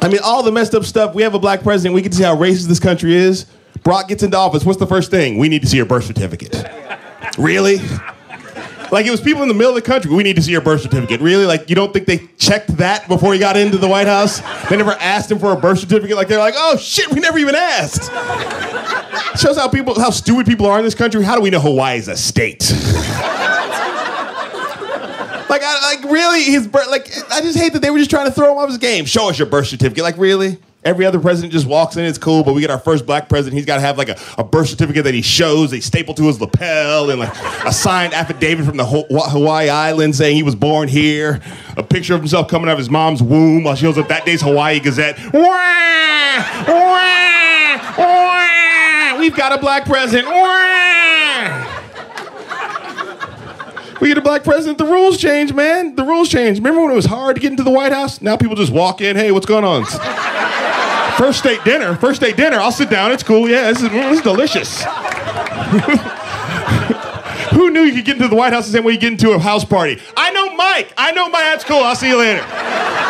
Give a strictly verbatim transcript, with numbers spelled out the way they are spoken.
I mean, all the messed up stuff. We have a black president. We get to see how racist this country is. Brock gets into office. What's the first thing? We need to see your birth certificate. Really? Like, it was people in the middle of the country. We need to see your birth certificate. Really? Like, you don't think they checked that before he got into the White House? They never asked him for a birth certificate. Like, they're like, oh, shit, we never even asked. Shows how people, how stupid people are in this country. How do we know Hawaii is a state? Like, I, like really, his birth, like, I just hate that they were just trying to throw him off his game. Show us your birth certificate. Like, really? Every other president just walks in, it's cool, but we get our first black president, he's got to have like a, a birth certificate that he shows, they staple to his lapel, and like a signed affidavit from the Hawaii Island saying he was born here, a picture of himself coming out of his mom's womb while she holds up that day's Hawaii Gazette. Wah! Wah! Wah! We've got a black president. Wah! We get a black president, the rules change, man. The rules change. Remember when it was hard to get into the White House? Now people just walk in, hey, what's going on? First state dinner, first state dinner. I'll sit down, it's cool. Yeah, this is, this is delicious. Who knew you could get into the White House the same way you get into a house party? I know Mike. I know Mike. That's cool. I'll see you later.